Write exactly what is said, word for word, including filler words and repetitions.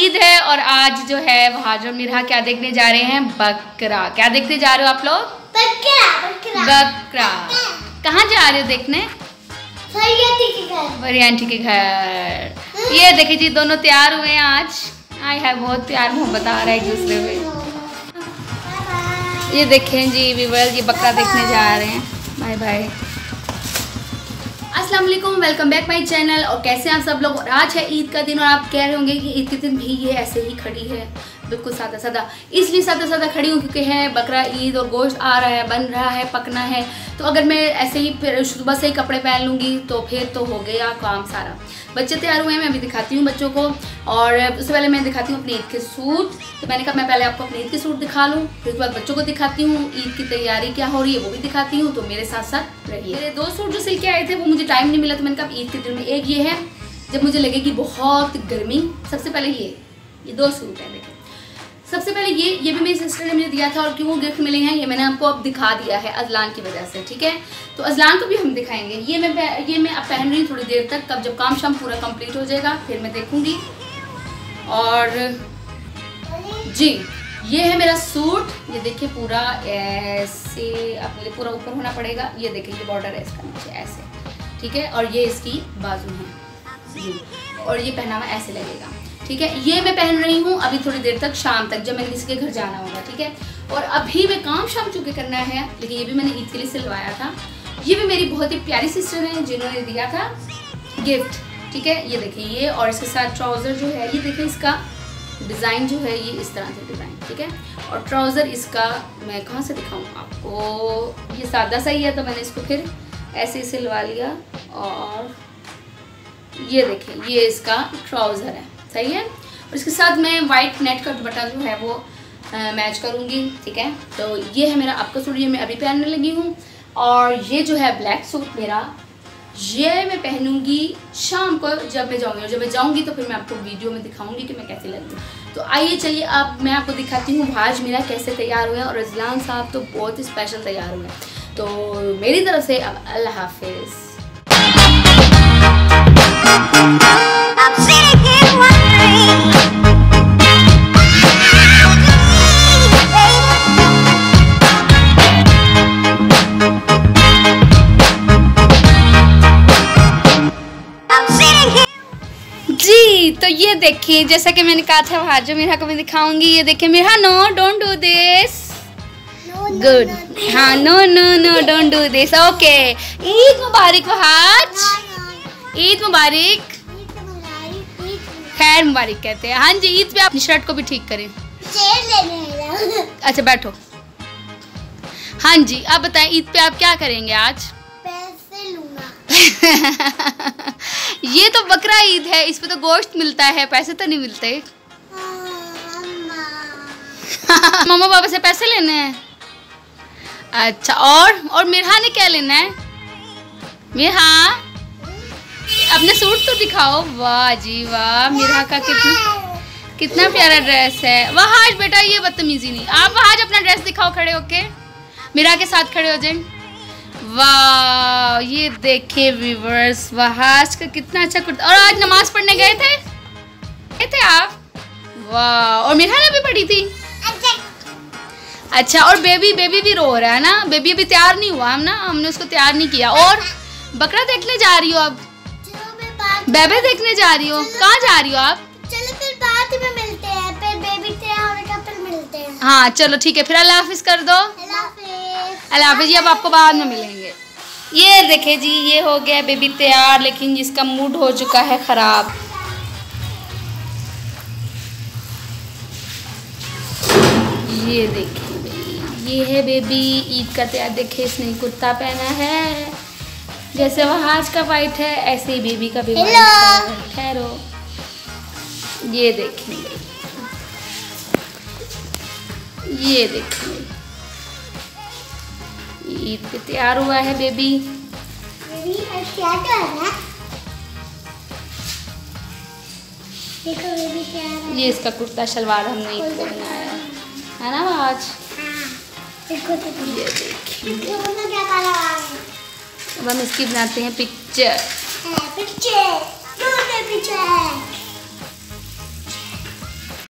ईद है और आज जो है वहाज और मिरहा क्या देखने जा रहे हैं? बकरा। क्या देखने जा रहे हो आप लोग? बकरा। बकरा। बकरा। कहाँ जा रहे हो देखने? आंटी के घर। बड़ी आंटी के घर। ये देखिए जी दोनों तैयार हुए हैं आज। आए है बहुत प्यार मोहब्बत आ रहा है एक दूसरे में। ये देखें जी व्यूअर्स, ये बकरा देखने जा रहे हैं। Bye bye. अस्सलाम वालेकुम, वेलकम बैक माय चैनल। और कैसे हैं आप सब लोग? और आज है ईद का दिन और आप कह रहे होंगे कि ईद के दिन भी ये ऐसे ही खड़ी है, बिल्कुल सादा सादा। इसलिए सादा सादा खड़ी हूँ क्योंकि है बकरा ईद और गोश्त आ रहा है, बन रहा है, पकना है। तो अगर मैं ऐसे ही फिर सुबह से ही कपड़े पहन लूँगी तो फिर तो हो गया काम सारा। बच्चे तैयार हुए हैं, मैं अभी दिखाती हूँ बच्चों को। और उससे पहले मैं दिखाती हूँ अपने ईद के सूट। तो मैंने कहा मैं पहले आपको अपने ईद के सूट दिखा लूँ, फिर उसके बाद बच्चों को दिखाती हूँ, ईद की तैयारी क्या हो रही है वो भी दिखाती हूँ। तो मेरे साथ साथ रहिए। मेरे दो सूट जो सिल के आए थे वो मुझे टाइम नहीं मिला, तो मैंने कहा ईद के दिन में एक ये है जब मुझे लगेगी बहुत गर्मी। सबसे पहले ये ये दो सूट है। देखिए सबसे पहले ये ये भी मेरी सिस्टर ने मुझे दिया था और क्यों गिफ्ट मिले हैं ये मैंने आपको अब दिखा दिया है अजलान की वजह से, ठीक है। तो अजलान को भी हम दिखाएंगे। ये मैं ये मैं अब पहन रही हूँ थोड़ी देर तक, कब जब काम शाम पूरा कंप्लीट हो जाएगा फिर मैं देखूंगी। और जी ये है मेरा सूट। ये देखिए पूरा ऐसे, अब मुझे पूरा ऊपर होना पड़ेगा। ये देखिए ये बॉर्डर है इसका नीचे ऐसे, ठीक है। और ये इसकी बाजू है जी, और ये पहनावा ऐसे लगेगा, ठीक है। ये मैं पहन रही हूँ अभी थोड़ी देर तक, शाम तक जब मैंने किसी के घर जाना होगा, ठीक है। और अभी मैं काम शाम चुके करना है, लेकिन ये भी मैंने ईद के लिए सिलवाया था। ये भी मेरी बहुत ही प्यारी सिस्टर है जिन्होंने दिया था गिफ्ट, ठीक है। ये देखिए ये, और इसके साथ ट्राउज़र जो है ये देखिए इसका डिज़ाइन जो है ये इस तरह से डिज़ाइन, ठीक है। और ट्राउज़र इसका मैं कहाँ से दिखाऊँ आपको, ये सादा सा ही है तो मैंने इसको फिर ऐसे सिलवा लिया। और ये देखिए ये इसका ट्राउज़र है, सही है। और इसके साथ मैं वाइट नेट का दुपट्टा जो है वो आ, मैच करूँगी, ठीक है। तो ये है मेरा आपका सूट, ये मैं अभी पहनने लगी हूँ। और ये जो है ब्लैक सूट मेरा, ये मैं पहनूंगी शाम को जब मैं जाऊँगी। और जब मैं जाऊँगी तो फिर मैं आपको वीडियो में दिखाऊंगी कि मैं कैसी लगी। तो आइए चलिए अब मैं आपको दिखाती हूँ भाज मेरा कैसे तैयार हुए हैं। और अजलान साहब तो बहुत ही स्पेशल तैयार हुए हैं। तो मेरी तरफ से अब अल्लाह हाफिज़। जी तो ये देखिए जैसा कि मैंने कहा था भाजो मिरहा को मैं दिखाऊंगी। ये देखिए Mirha, no don't do this, good. हाँ no no no don't do this, okay. Eid मुबारक भाज, ईद मुबारक, खैर मुबारक कहते हैं। हाँ जी ईद पे अपनी शर्ट को भी ठीक करें। अच्छा बैठो। हाँ जी आप बताएं ईद पे आप क्या करेंगे आज? पैसे लूंगा। ये तो बकरा ईद है, इस पे तो गोश्त मिलता है, पैसे तो नहीं मिलते। मम्मा पापा से पैसे लेने हैं? अच्छा और और मिरहा ने क्या लेना है? मिरहा अपने सूट तो दिखाओ। वाह जी वाह, मिरहा का कितना कितना प्यारा ड्रेस है। वहाज बेटा ये बदतमीजी नहीं, आप वहाज अपना ड्रेस दिखाओ खड़े होके, मिरहा के साथ खड़े हो जाए। वाह ये देखिए व्यूअर्स, वहाज का कितना अच्छा कुर्ता। और आज नमाज पढ़ने गए थे गए थे आप? वाह, और मिरहा ने भी पढ़ी थी। अच्छा और बेबी बेबी भी रो रहा है ना, बेबी अभी तैयार नहीं हुआ हम ना, हमने उसको तैयार नहीं किया। और बकरा देखने जा रही हो अब? बेबे देखने जा रही हो? कहाँ जा रही हो आप? चलो फिर बाद में मिलते हैं, फिर बेबी तैयार होने का फिर मिलते हैं। हाँ चलो ठीक है, फिर अल्लाह हाफिज कर दो। अल्लाह हाफिज जी, अब आपको बाद में मिलेंगे। ये देखे जी ये हो गया बेबी तैयार, लेकिन जिसका मूड हो चुका है खराब। ये देखिए ये है बेबी ईद का तैयार। देखिए इसने कुर्ता पहना है, जैसे वहाज का वाइट है ऐसे ही बेबी का भी वाइट है। ठहरो, ये देखिए ये देखिए ईद पे तैयार हुआ है बेबी। क्या करना? देखो बेबी तैयार है। ये इसका कुर्ता शलवार हमने ईद पे बनाया है ना आज। देखो तो ये देखिए क्या कलर है। अब हम इसकी बनाते हैं पिक्चर। Picture picture